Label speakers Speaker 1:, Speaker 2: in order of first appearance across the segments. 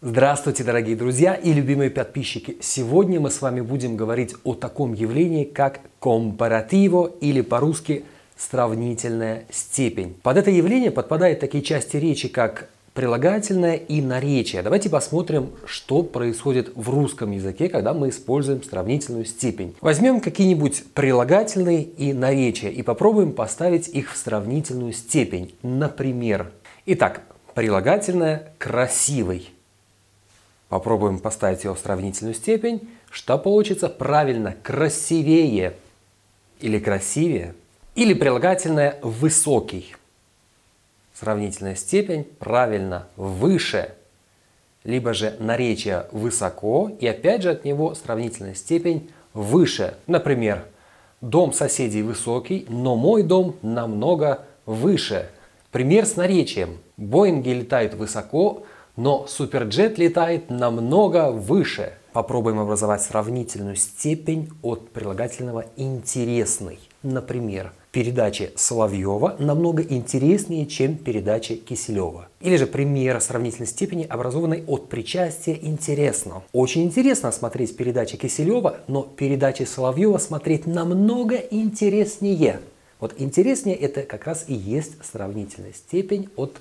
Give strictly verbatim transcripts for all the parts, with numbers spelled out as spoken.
Speaker 1: Здравствуйте, дорогие друзья и любимые подписчики! Сегодня мы с вами будем говорить о таком явлении, как comparativo или по-русски сравнительная степень. Под это явление подпадают такие части речи, как прилагательное и наречие. Давайте посмотрим, что происходит в русском языке, когда мы используем сравнительную степень. Возьмем какие-нибудь прилагательные и наречия и попробуем поставить их в сравнительную степень. Например, итак, прилагательное «красивый». Попробуем поставить его в сравнительную степень. Что получится? Правильно, красивее или красивее. Или прилагательное «высокий». Сравнительная степень, правильно, выше. Либо же наречие «высоко» и опять же от него сравнительная степень «выше». Например, дом соседей высокий, но мой дом намного выше. Пример с наречием. Боинги летают высоко, но суперджет летает намного выше. Попробуем образовать сравнительную степень от прилагательного «интересный». Например, передачи Соловьева намного интереснее, чем передачи Киселева. Или же пример сравнительной степени, образованной от причастия «интересно». Очень интересно смотреть передачи Киселева, но передачи Соловьева смотреть намного интереснее. Вот интереснее — это как раз и есть сравнительная степень от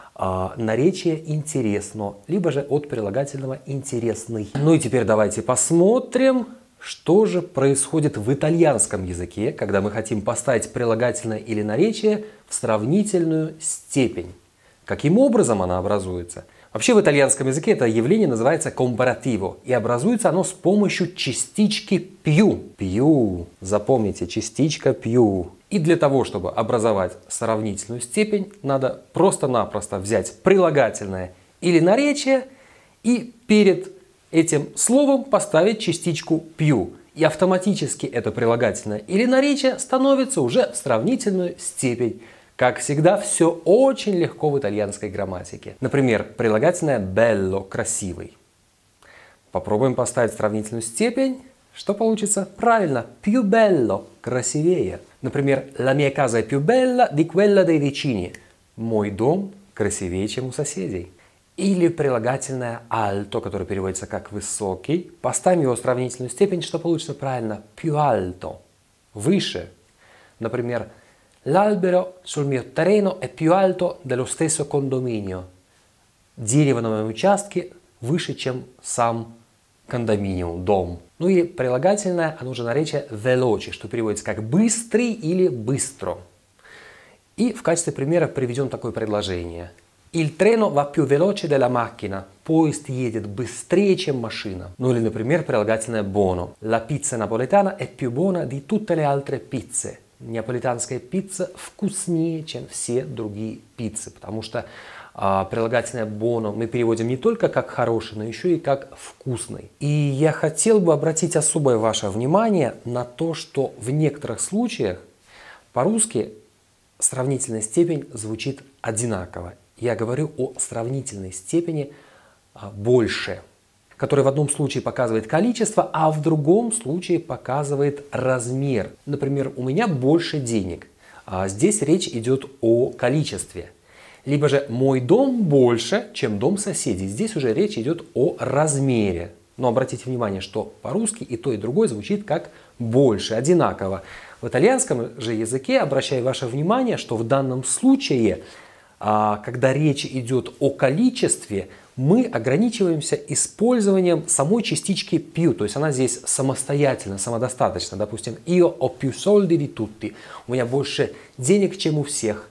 Speaker 1: наречие «интересно», либо же от прилагательного «интересный». Ну и теперь давайте посмотрим, что же происходит в итальянском языке, когда мы хотим поставить прилагательное или наречие в сравнительную степень. Каким образом она образуется? Вообще в итальянском языке это явление называется comparativo, и образуется оно с помощью частички più. Più. Запомните, частичка più. И для того, чтобы образовать сравнительную степень, надо просто-напросто взять прилагательное или наречие и перед этим словом поставить частичку più. И автоматически это прилагательное или наречие становится уже в сравнительную степень. Как всегда, все очень легко в итальянской грамматике. Например, прилагательное bello – красивый. Попробуем поставить сравнительную степень. Что получится? Правильно, più bello – красивее. Например, la mia casa è più bella di quella dei vicini. Мой дом красивее, чем у соседей. Или прилагательное alto, которое переводится как высокий. Поставим его в сравнительную степень. Что получится? Правильно, più alto – выше. Например, l'albero sul mio terreno è più alto dello stesso condominio. Дерево на моем участке выше, чем сам кондоминиум, дом. Ну и прилагательное, оно же наречие veloce, что переводится как быстрый или быстро. И в качестве примера приведем такое предложение. Il treno va più veloce della macchina. Поезд едет быстрее, чем машина. Ну или, например, прилагательное buono. La pizza napoletana è più buona di tutte le altre pizze. Неаполитанская пицца вкуснее, чем все другие пиццы, потому что а, прилагательное buono мы переводим не только как хороший, но еще и как вкусный. И я хотел бы обратить особое ваше внимание на то, что в некоторых случаях по-русски сравнительная степень звучит одинаково. Я говорю о сравнительной степени а, больше, который в одном случае показывает количество, а в другом случае показывает размер. Например, у меня больше денег. А здесь речь идет о количестве. Либо же мой дом больше, чем дом соседей. Здесь уже речь идет о размере. Но обратите внимание, что по-русски и то, и другое звучит как больше, одинаково. В итальянском же языке обращаю ваше внимание, что в данном случае, когда речь идет о количестве, мы ограничиваемся использованием самой частички più, то есть она здесь самостоятельно, самодостаточна. Допустим, io ho più soldi di tutti, у меня больше денег, чем у всех.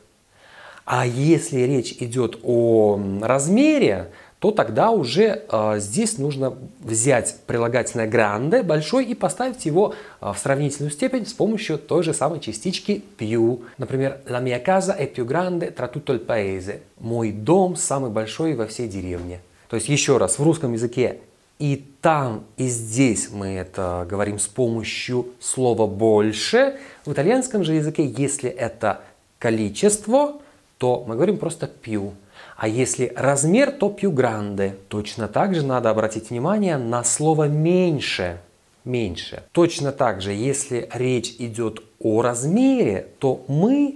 Speaker 1: А если речь идет о размере, то тогда уже э, здесь нужно взять прилагательное grande, большой, и поставить его э, в сравнительную степень с помощью той же самой частички più. Например, la mia casa è più grande tra tutto il paese. Мой дом самый большой во всей деревне. То есть еще раз, в русском языке и там, и здесь мы это говорим с помощью слова больше. В итальянском же языке, если это количество, то мы говорим просто più. А если размер, то più grande. Точно так же надо обратить внимание на слово меньше. Меньше. Точно так же, если речь идет о размере, то мы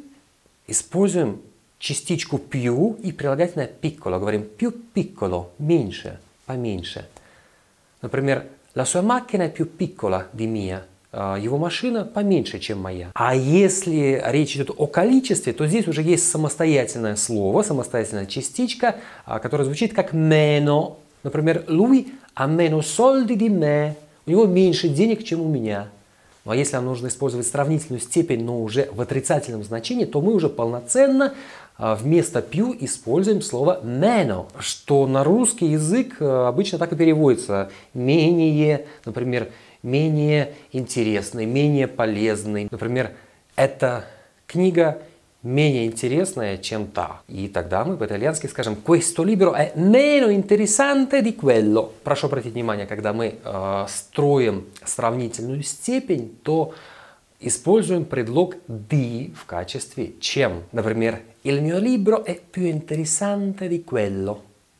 Speaker 1: используем частичку più и прилагательное piccolo. Говорим più piccolo, меньше. поменьше. Например, la sua macchina è più piccola di mia. Его машина поменьше, чем моя. А если речь идет о количестве, то здесь уже есть самостоятельное слово, самостоятельная частичка, которая звучит как meno. Например, lui ha meno soldi di me. У него меньше денег, чем у меня. Ну а если нам нужно использовать сравнительную степень, но уже в отрицательном значении, то мы уже полноценно вместо più используем слово meno, что на русский язык обычно так и переводится. Менее, например, менее интересный, менее полезный. Например, эта книга менее интересная, чем та. И тогда мы по-итальянски скажем questo libro è meno interessante di quello. Прошу обратить внимание, когда мы э, строим сравнительную степень, то используем предлог di в качестве чем. Например, il mio libro è più interessante di quello.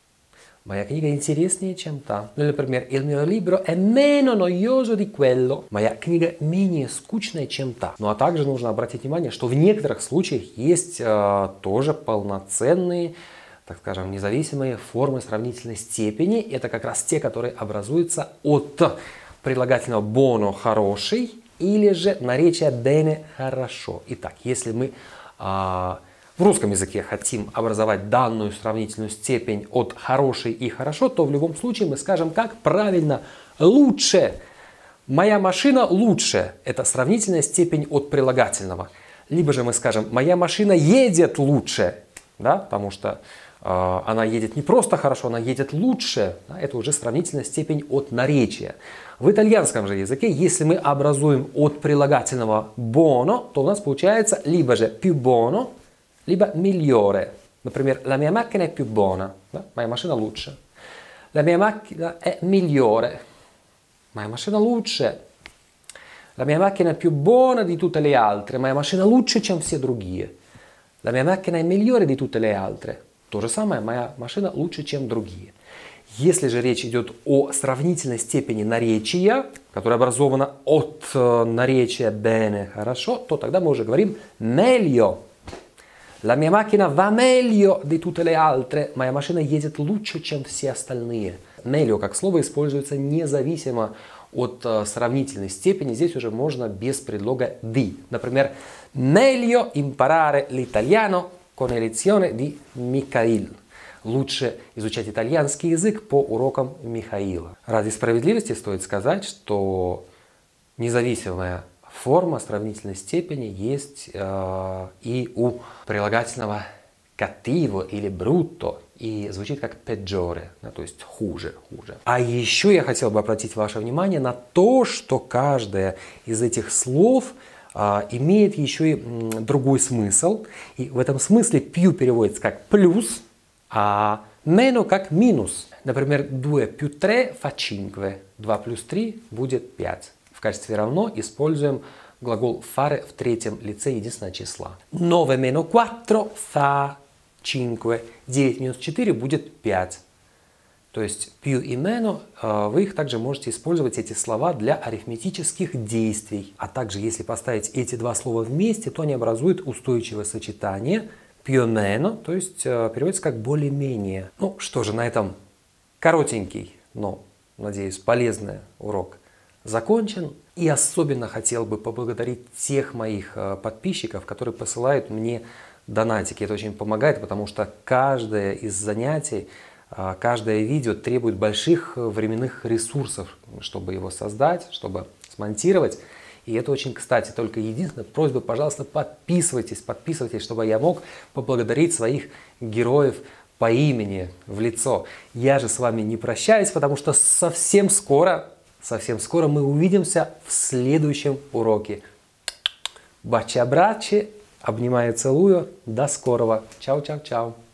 Speaker 1: Моя книга интереснее, чем та. Ну, например, il mio libro è meno noioso di quello. Моя книга менее скучная, чем та. Ну, а также нужно обратить внимание, что в некоторых случаях есть э, тоже полноценные, так скажем, независимые формы сравнительной степени. Это как раз те, которые образуются от прилагательного buono – хороший, или же наречия bene – хорошо. Итак, если мы э, в русском языке хотим образовать данную сравнительную степень от хороший и хорошо, то в любом случае мы скажем, как правильно лучше. Моя машина лучше. Это сравнительная степень от прилагательного. Либо же мы скажем, моя машина едет лучше. Да? Потому что э, она едет не просто хорошо, она едет лучше. Да? Это уже сравнительная степень от наречия. В итальянском же языке, если мы образуем от прилагательного buono, то у нас получается либо же più buono, либо migliore. Например, la mia macchina è più buona. Да? Моя машина лучше. La mia macchina è migliore. Моя машина лучше. La mia macchina è più buona di tutte le altre. Моя машина лучше, чем все другие. La mia macchina è migliore di tutte le altre. То же самое, моя машина лучше, чем другие. Если же речь идет о сравнительной степени наречия, которая образована от наречия bene, хорошо, то тогда мы уже говорим meglio. La mia macchina va meglio di tutte le altre. Моя машина едет лучше, чем все остальные. Meglio как слово используется независимо от э, сравнительной степени. Здесь уже можно без предлога di. Например, meglio imparare l'italiano con le lezioni di Mikhail. Лучше изучать итальянский язык по урокам Михаила. Ради справедливости стоит сказать, что независимая форма сравнительной степени есть э, и у прилагательного cattivo или brutto, и звучит как peggiore, да, то есть хуже, хуже. А еще я хотел бы обратить ваше внимание на то, что каждое из этих слов э, имеет еще и м, другой смысл. И в этом смысле più переводится как плюс, а meno как минус. Например, due più tre fa cinque. два плюс три будет пять. В качестве равно используем глагол fare в третьем лице единственного числа. nove meno quattro fa cinque. девять минус четыре будет пять. То есть più и meno, вы их также можете использовать, эти слова, для арифметических действий. А также, если поставить эти два слова вместе, то они образуют устойчивое сочетание più o meno, то есть переводится как более-менее. Ну что же, на этом коротенький, но, надеюсь, полезный урок закончен. И особенно хотел бы поблагодарить тех моих подписчиков, которые посылают мне донатики. Это очень помогает, потому что каждое из занятий, каждое видео требует больших временных ресурсов, чтобы его создать, чтобы смонтировать. И это очень кстати. Только единственная просьба, пожалуйста, подписывайтесь, подписывайтесь, чтобы я мог поблагодарить своих героев по имени, в лицо. Я же с вами не прощаюсь, потому что совсем скоро, совсем скоро мы увидимся в следующем уроке. Бачи-абрачи, обнимаю, целую. До скорого. Чао-чао-чао.